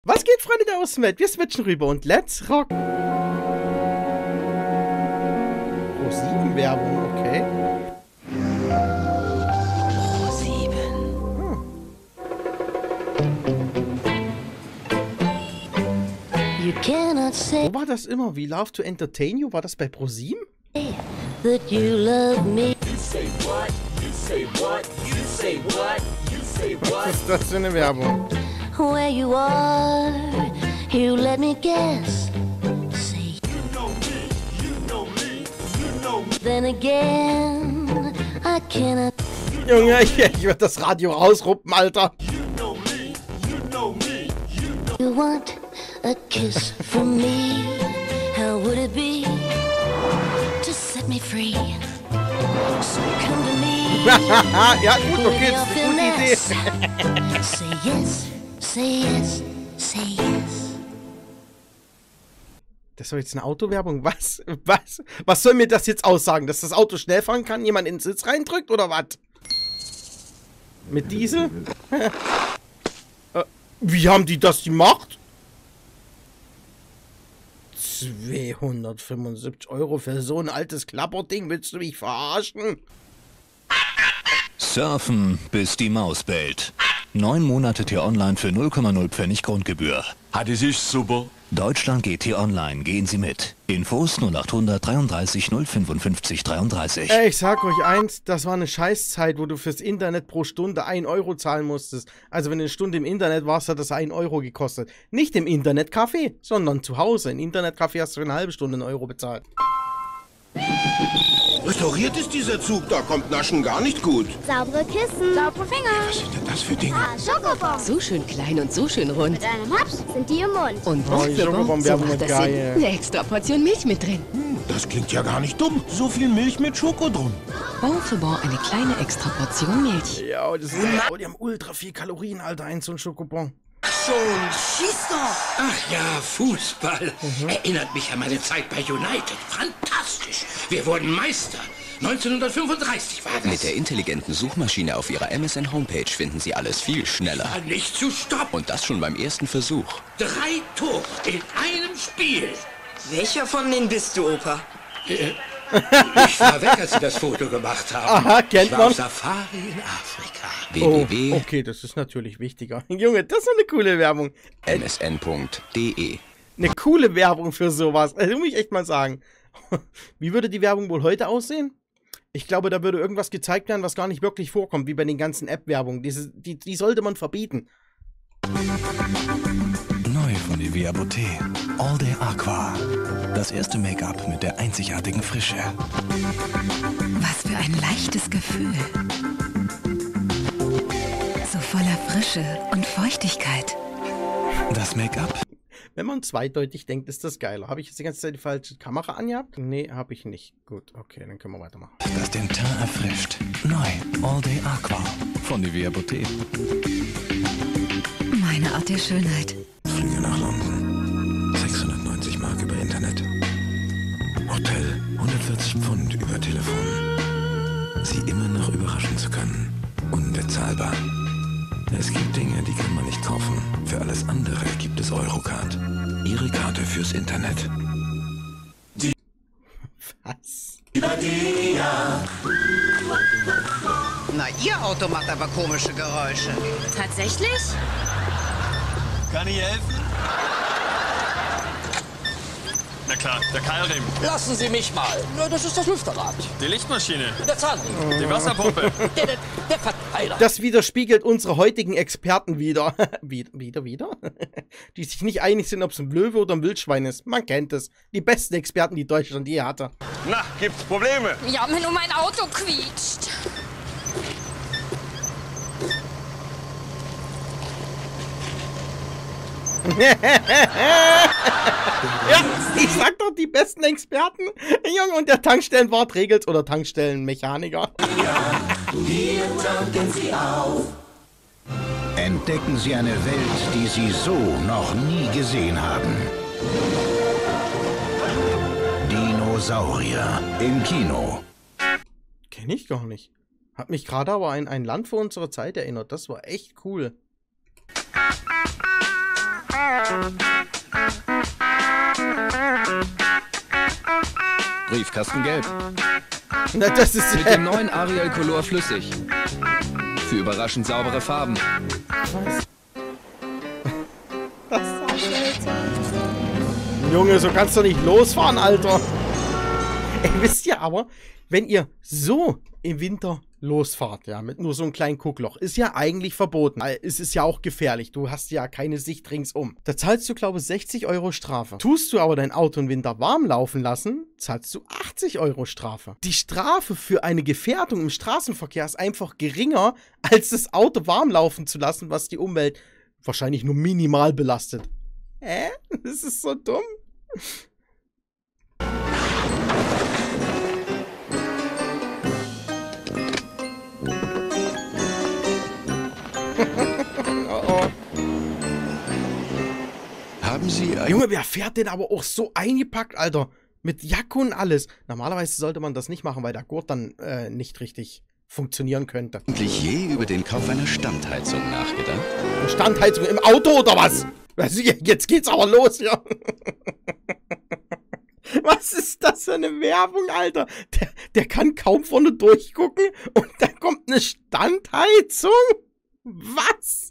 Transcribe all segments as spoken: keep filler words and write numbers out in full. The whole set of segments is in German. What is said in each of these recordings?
Was geht, Freunde der Außenwelt? Wir switchen rüber und let's rock. Pro sieben Werbung, okay. Pro sieben. Hm. You cannot say Wo war das immer? We love to entertain you? War das bei Pro sieben? that you love me. Was ist das für eine Werbung? Where you are, you let me guess. Say you know me, you know me, you know me. Then again, I cannot. Junge, ich, ich werde das Radio rausruppen, Alter. You want a kiss from me? How would it be to set me free? So come to me. Ja, gut, okay, das ist eine gute Idee. Say yes, say yes, say yes. Das war jetzt eine Autowerbung? Was? Was? Was soll mir das jetzt aussagen? Dass das Auto schnell fahren kann, jemand in den Sitz reindrückt oder was? Mit Diesel? äh, wie haben die das gemacht? zweihundertfünfundsiebzig Euro für so ein altes Klapperding? Willst du mich verarschen? Surfen, bis die Maus bellt. Neun Monate T-Online für null Komma null Pfennig Grundgebühr. Hat es ist super. Deutschland geht T-Online. Gehen Sie mit. Infos null achthundert dreiunddreißig null fünfundfünfzig dreiunddreißig. Ey, ich sag euch eins, das war eine Scheißzeit, wo du fürs Internet pro Stunde ein Euro zahlen musstest. Also wenn du eine Stunde im Internet warst, hat das ein Euro gekostet. Nicht im Internetcafé, sondern zu Hause. Im Internetcafé hast du für eine halbe Stunde einen Euro bezahlt. Restauriert ist dieser Zug, da kommt Naschen gar nicht gut. Saubere Kissen. Saubere Finger. Was sind denn das für Dinge? Ah, Schokobons. So schön klein und so schön rund. Mit einem Haps sind die im Mund. Und Oh, die was für Bon, so Schokobon-Werbung macht ist das Sinn. geil. Eine extra Portion Milch mit drin. Hm, das klingt ja gar nicht dumm. So viel Milch mit Schoko drum. Bon für Bon, eine kleine extra Portion Milch. Ja, das ist, oh, die haben ultra viel Kalorien, Alter, ein so ein Schokobon. Schon, schieß doch! Ach ja, Fußball. Mhm. Erinnert mich an meine Zeit bei United. Fantastisch. Wir wurden Meister. neunzehnhundertfünfunddreißig war das. Mit der intelligenten Suchmaschine auf Ihrer M S N-Homepage finden Sie alles viel schneller. War nicht zu stoppen. Und das schon beim ersten Versuch. Drei Tore in einem Spiel. Welcher von denen bist du, Opa? Äh, ich war weg, als Sie das Foto gemacht haben. Aha, kennt ich war man. auf Safari in Afrika. Oh, w w w okay, das ist natürlich wichtiger. Junge, das ist eine coole Werbung. Äh, punkt m s n punkt d e. eine coole Werbung für sowas. Also muss ich echt mal sagen. Wie würde die Werbung wohl heute aussehen? Ich glaube, da würde irgendwas gezeigt werden, was gar nicht wirklich vorkommt, wie bei den ganzen App-Werbungen. Diese, die, die sollte man verbieten. Neu von Nivea Beauté. All Day Aqua. Das erste Make-up mit der einzigartigen Frische. Was für ein leichtes Gefühl. So voller Frische und Feuchtigkeit. Das Make-up. Wenn man zweideutig denkt, ist das geiler. Habe ich jetzt die ganze Zeit die falsche Kamera angehabt? Nee, habe ich nicht. Gut, okay, dann können wir weitermachen. Das den Teint erfrischt. Neu. All Day Aqua. Von Nivea Beauté. Meine Art der Schönheit. Flüge nach London. sechshundertneunzig Mark über Internet. Hotel. hundertvierzig Pfund über Telefon. Sie immer noch überraschen zu können. Unbezahlbar. Es gibt Dinge, die kann man nicht kaufen. Für alles andere gibt es Eurocard. Ihre Karte fürs Internet. Die Was? Na, Ihr Auto macht aber komische Geräusche. Tatsächlich? Kann ich helfen? Na klar, der Keilriemen. Lassen Sie mich mal. Na, das ist das Lüfterrad. Die Lichtmaschine. Der Zahnriemen. Die Wasserpumpe. Der, der, der Verteiler. Das widerspiegelt unsere heutigen Experten wieder. wieder, wieder, wieder? Die sich nicht einig sind, ob es ein Löwe oder ein Wildschwein ist. Man kennt es. Die besten Experten, die Deutschland je hatte. Na, gibt's Probleme? Ja, wenn nur mein Auto quietscht. Ja, ich sag doch, die besten Experten. Junge, und der Tankstellenwart regelt's oder Tankstellenmechaniker. Hier tanken Sie auf. Entdecken Sie eine Welt, die Sie so noch nie gesehen haben. Dinosaurier im Kino. Kenn ich gar nicht. Hat mich gerade aber an ein Land vor unserer Zeit erinnert. Das war echt cool. Briefkasten gelb. Na, das ist Mit dem neuen Ariel Color flüssig. Für überraschend saubere Farben. Das ist auch seltsam. Junge, so kannst du nicht losfahren, Alter. Ey, wisst ihr aber, wenn ihr so im Winter losfahrt, ja, mit nur so einem kleinen Guckloch, ist ja eigentlich verboten. Es ist ja auch gefährlich. Du hast ja keine Sicht ringsum. Da zahlst du, glaube ich, sechzig Euro Strafe. Tust du aber dein Auto im Winter warm laufen lassen, zahlst du achtzig Euro Strafe. Die Strafe für eine Gefährdung im Straßenverkehr ist einfach geringer, als das Auto warm laufen zu lassen, was die Umwelt wahrscheinlich nur minimal belastet. Hä? Das ist so dumm. Oh oh. Haben Sie ein... Junge, wer fährt denn aber auch so eingepackt, Alter? Mit Jacke und alles. Normalerweise sollte man das nicht machen, weil der Gurt dann äh, nicht richtig funktionieren könnte. Eigentlich je über den Kauf einer Standheizung nachgedacht? Standheizung im Auto oder was? Jetzt geht's aber los, ja. Was ist das für eine Werbung, Alter? Der, der kann kaum vorne durchgucken und dann kommt eine Standheizung? Was?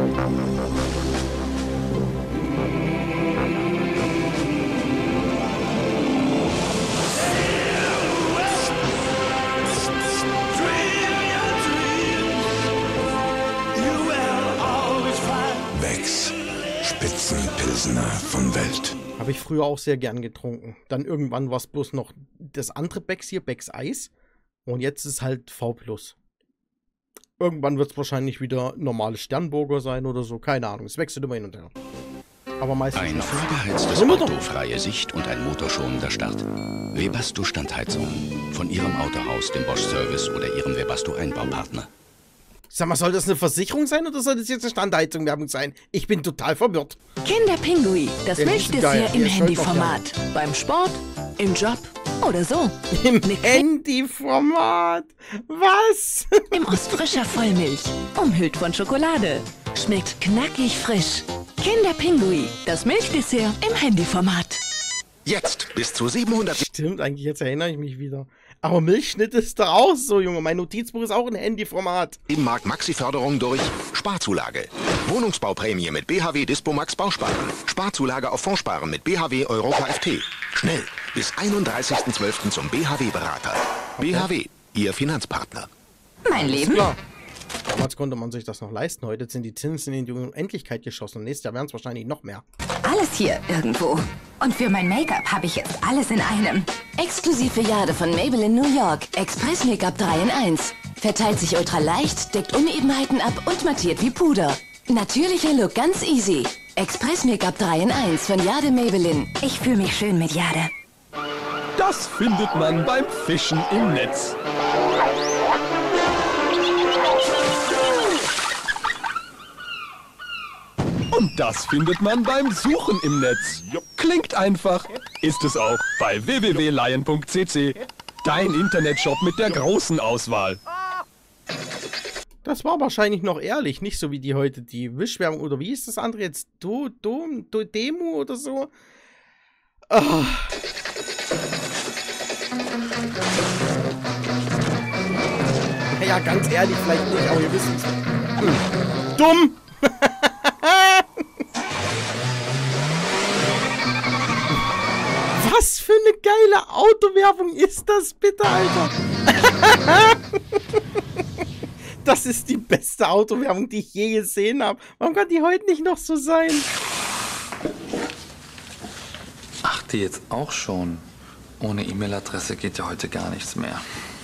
Becks, Spitzenpilsner von Welt. Habe ich früher auch sehr gern getrunken. Dann irgendwann war es bloß noch das andere Becks hier, Becks Eis. Und jetzt ist halt V plus. Irgendwann wird es wahrscheinlich wieder normales Sternburger sein oder so. Keine Ahnung, es wechselt immer hin und her. Aber meistens... Ein vorgeheiztes Auto, freie Sicht und ein motorschonender Start. Webasto Standheizung. Von Ihrem Autohaus, dem Bosch Service oder Ihrem Webasto Einbaupartner. Sag mal, soll das eine Versicherung sein oder soll das jetzt eine Standheizung-Werbung sein? Ich bin total verwirrt. Kinderpingui, das Der Milchdessert im Handyformat. Beim Sport, im Job oder so. Im Handyformat? Was? Im Ostfrischer Vollmilch, umhüllt von Schokolade. Schmeckt knackig frisch. Kinderpingui, das Milchdessert im Handyformat. Jetzt bis zu siebenhundert... Stimmt, eigentlich, jetzt erinnere ich mich wieder. Aber Milchschnitt ist doch auch so, Junge. Mein Notizbuch ist auch ein Handyformat. Im Markt Maxi-Förderung durch Sparzulage. Wohnungsbauprämie mit B H W Dispomax Bausparen. Sparzulage auf Fondssparen mit B H W Euro K F T. Schnell, bis einunddreißigsten zwölften zum B H W-Berater. Okay. B H W, Ihr Finanzpartner. Mein Leben? Klar. Damals konnte man sich das noch leisten. Heute sind die Zinsen in die Unendlichkeit geschossen. Nächstes Jahr werden es wahrscheinlich noch mehr. Alles hier irgendwo. Und für mein Make-up habe ich jetzt alles in einem. Exklusiv für Jade von Maybelline New York. Express Make-up drei in eins. Verteilt sich ultra leicht, deckt Unebenheiten ab und mattiert wie Puder. Natürlicher Look ganz easy. Express Make-up drei in eins von Jade Maybelline. Ich fühle mich schön mit Jade. Das findet man beim Fischen im Netz. Und das findet man beim Suchen im Netz. Klingt einfach, ist es auch bei w w w punkt lion punkt c c. Dein Internetshop mit der großen Auswahl. Das war wahrscheinlich noch ehrlich, nicht so wie die heute, die Wischwerbung, oder wie ist das andere jetzt? Do, Do, Do, Demo oder so? Oh. Ja, ganz ehrlich, vielleicht nicht, aber ihr wisst es. Hm. Dumm! Was für eine geile Autowerbung ist das bitte, Alter? Das ist die beste Autowerbung, die ich je gesehen habe. Warum kann die heute nicht noch so sein? Ach, die jetzt auch schon. Ohne E-Mail-Adresse geht ja heute gar nichts mehr.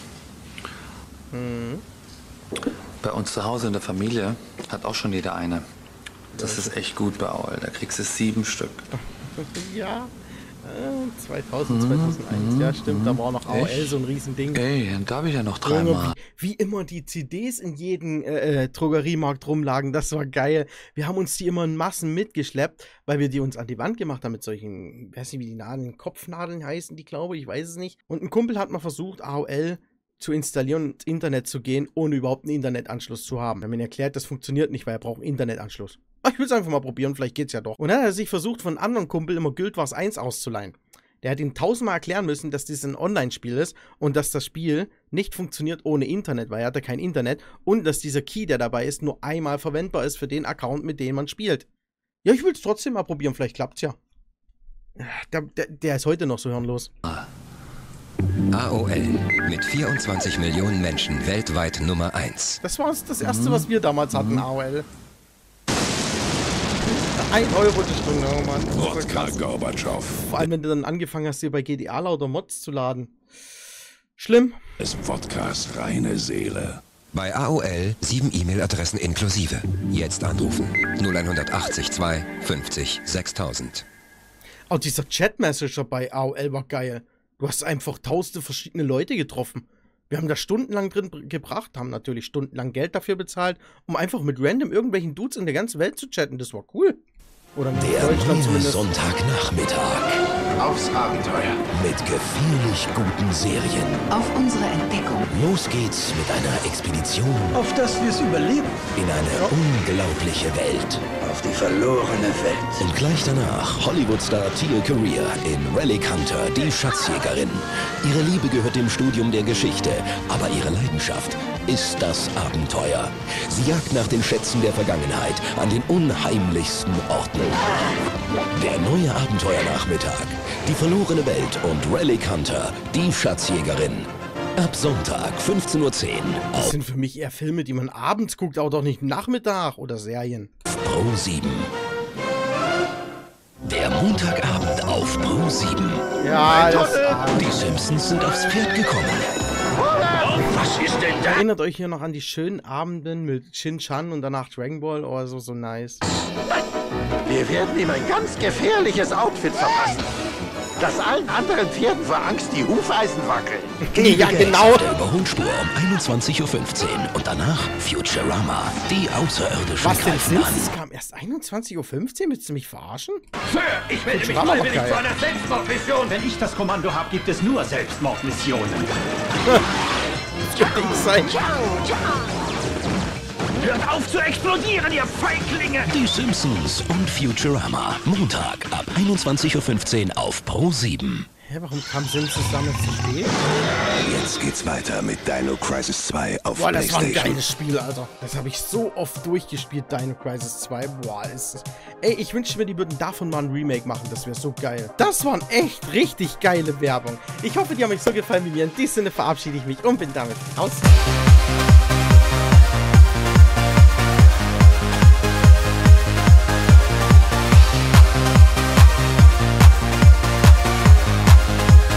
Hm. Bei uns zu Hause in der Familie hat auch schon jeder eine. Das ist echt gut bei Aul. Da kriegst du sieben Stück. Ja. zweitausend, zweitausendeins, ja stimmt, da war noch A O L Echt? so ein Riesending. Ey, dann darf ich ja noch dreimal. Wie, wie immer die C Ds in jedem äh, Drogeriemarkt rumlagen, das war geil. Wir haben uns die immer in Massen mitgeschleppt, weil wir die uns an die Wand gemacht haben mit solchen, weiß nicht wie die Nadeln, Kopfnadeln heißen die, glaube ich, ich weiß es nicht. Und ein Kumpel hat mal versucht, A O L zu installieren und ins Internet zu gehen, ohne überhaupt einen Internetanschluss zu haben. Er hat mir erklärt, das funktioniert nicht, weil er braucht einen Internetanschluss. Aber ich will es einfach mal probieren, vielleicht geht's ja doch. Und dann hat er sich versucht, von einem anderen Kumpel immer Guild Wars eins auszuleihen. Der hat ihm tausendmal erklären müssen, dass das ein Online-Spiel ist und dass das Spiel nicht funktioniert ohne Internet, weil er hatte kein Internet und dass dieser Key, der dabei ist, nur einmal verwendbar ist für den Account, mit dem man spielt. Ja, ich will es trotzdem mal probieren, vielleicht klappt's ja. Der, der, der ist heute noch so hirnlos. A O L mit vierundzwanzig Millionen Menschen weltweit Nummer eins. Das war das erste, was wir damals hatten, A O L. ein Euro die Stunde, oh Mann. Wodka Gorbatschow. Vor allem, wenn du dann angefangen hast, dir bei G T A lauter Mods zu laden. Schlimm. Ist Wodkas reine Seele. Bei A O L sieben E-Mail-Adressen inklusive. Jetzt anrufen. null eins acht zwei fünfzig sechstausend. Auch dieser Chat-Messenger bei A O L war geil. Du hast einfach tausende verschiedene Leute getroffen. Wir haben da stundenlang drin gebracht, haben natürlich stundenlang Geld dafür bezahlt, um einfach mit random irgendwelchen Dudes in der ganzen Welt zu chatten. Das war cool. Oder mit der Deutschland zumindest. Sonntagnachmittag. Aufs Abenteuer. Mit gefährlich guten Serien. Auf unsere Entdeckung. Los geht's mit einer Expedition. Auf das wir's überleben. In eine ja. unglaubliche Welt. Auf die verlorene Welt. Und gleich danach Hollywood-Star Tia Career in Relic Hunter, die Schatzjägerin. Ihre Liebe gehört dem Studium der Geschichte, aber ihre Leidenschaft ist das Abenteuer. Sie jagt nach den Schätzen der Vergangenheit an den unheimlichsten Orten. Der neue Abenteuernachmittag. Die verlorene Welt und Relic Hunter, die Schatzjägerin. Ab Sonntag, fünfzehn Uhr zehn. Das sind für mich eher Filme, die man abends guckt, aber doch nicht Nachmittag oder Serien. Pro sieben. Der Montagabend auf Pro sieben. Ja, das Die Simpsons sind aufs Pferd gekommen. Was ist denn da? Erinnert euch hier noch an die schönen Abenden mit Shin-Chan und danach Dragon Ball? Oh, so, so nice. Wir werden ihm ein ganz gefährliches Outfit verpassen. Dass allen anderen Pferden vor Angst die Hufeisen wackeln. Ja, genau. Der Überholspur um einundzwanzig Uhr fünfzehn und danach Futurama, die Außerirdischen. Was denn sind? Es kam erst einundzwanzig Uhr fünfzehn? Willst du mich verarschen? Sir, ich melde mich freiwillig zu einer Selbstmordmission. Wenn ich das Kommando habe, gibt es nur Selbstmordmissionen. Das kann nicht sein. Hört auf zu explodieren, ihr Feiglinge! Die Simpsons und Futurama. Montag ab einundzwanzig Uhr fünfzehn auf Pro sieben. Hä, warum kam Simpsons damals zu spät? Jetzt geht's weiter mit Dino Crisis zwei auf Boah, das war ein PlayStation. geiles Spiel, Alter. Das habe ich so oft durchgespielt, Dino Crisis zwei. Boah, ist das... Ey, ich wünschte mir, die würden davon mal ein Remake machen. Das wäre so geil. Das waren echt richtig geile Werbung. Ich hoffe, die haben euch so gefallen wie mir. In diesem Sinne verabschiede ich mich und bin damit raus.